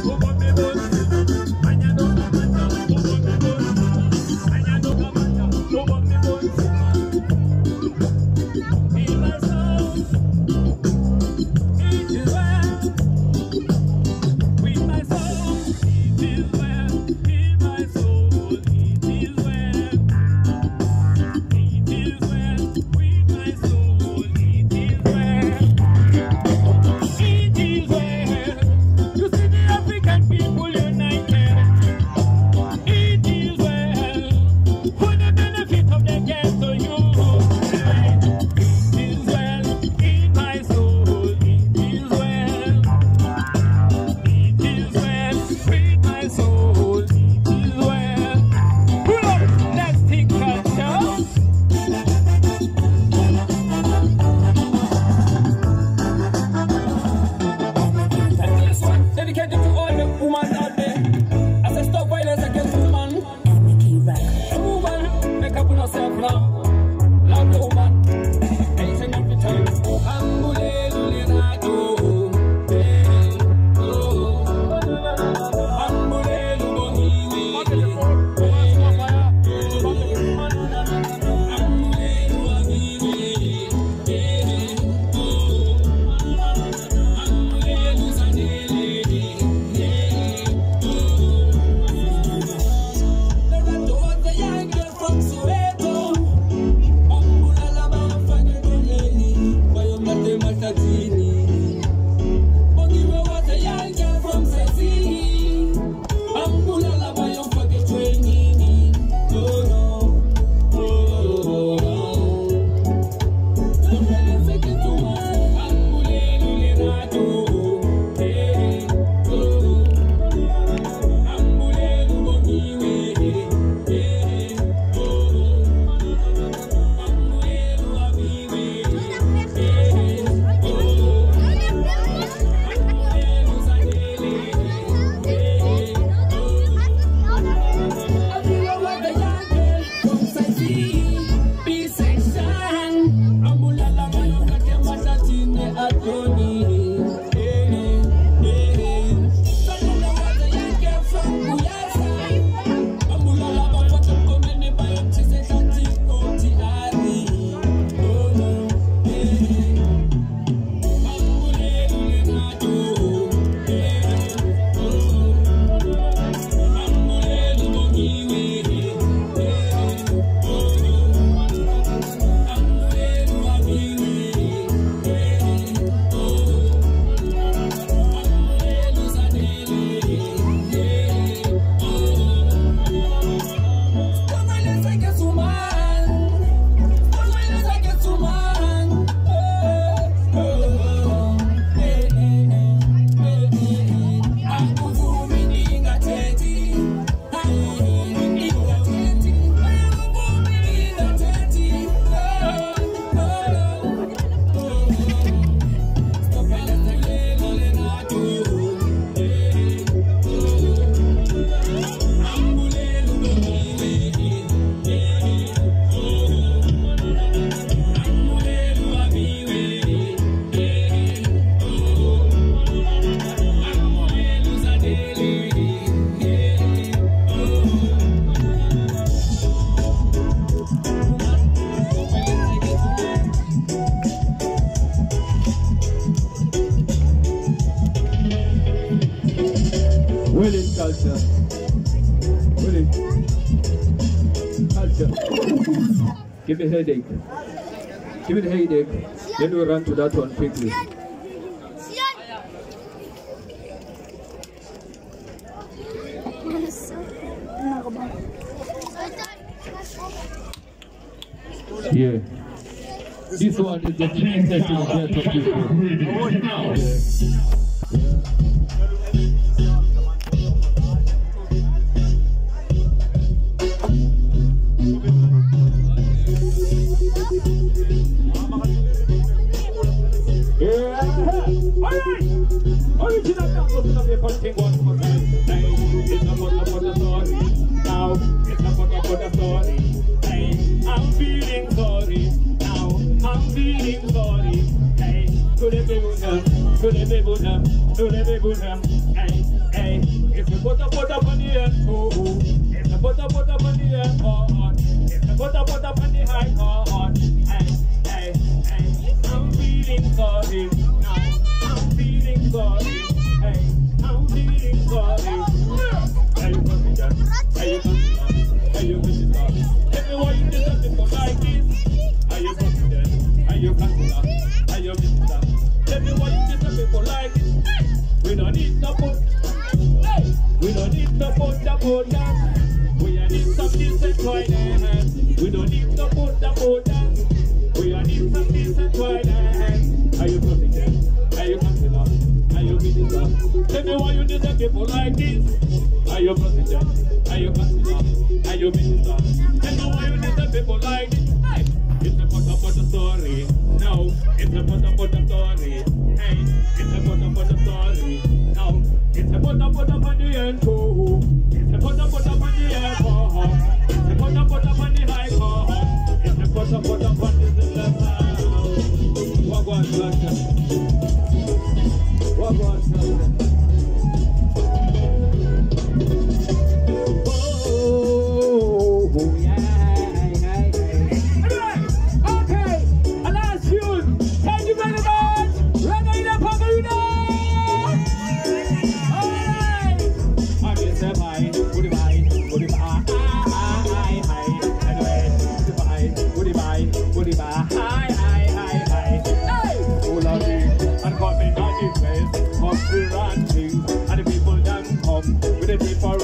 Willing culture. Willing culture. Give me a headache. Give me the headache. Then we'll run to that one quickly. Yeah. This one is the clean session of the people. Original numbers of the country one more time. It's about the story. Now it's about the story. Hey, I'm feeling sorry. Now I'm feeling sorry. Hey, to the people, to the people, to the people. Hey, hey, put up on the end too. It's a put up on the end court. It's a put up on the high court. Hey, hey, hey, I'm feeling sorry now. I'm feeling sorry. Hey, I'm feeling sorry. Hey, you consider? Hey, you consider? Hey, you consider? Tell me why you deserve people like this. Hey, you consider? Hey, you consider? Hey, you consider? Tell me why you deserve people like this. We don't need no put. Hey, we don't need no put the boat down. We need some decent toilet. We don't need no put the boat down. We need some decent toilet. Are you protected? Are you consider? Are you minister? Tell me why you deserve people like this. Are you protected? Are you consider? Are you minister? Tell me why you deserve people like this. Hey, it's a put up the story. No, it's a put up the story. Hey, it's a put up the story. No, it's a put up on the end too. It's a put up on the end court. It's a put up on the high court. It's a put up on the left side. What was that? What was that? Oh, yeah. Okay, a last tune. Thank you very much. Regaina Pagarina. Alright. I'm just a bye. Goodbye. Goodbye. Hi. Anyway, goodbye. Goodbye. Goodbye. Hi. Hey. Oh, lovely. And come in on the place. Come to ranting. And the people done come with the people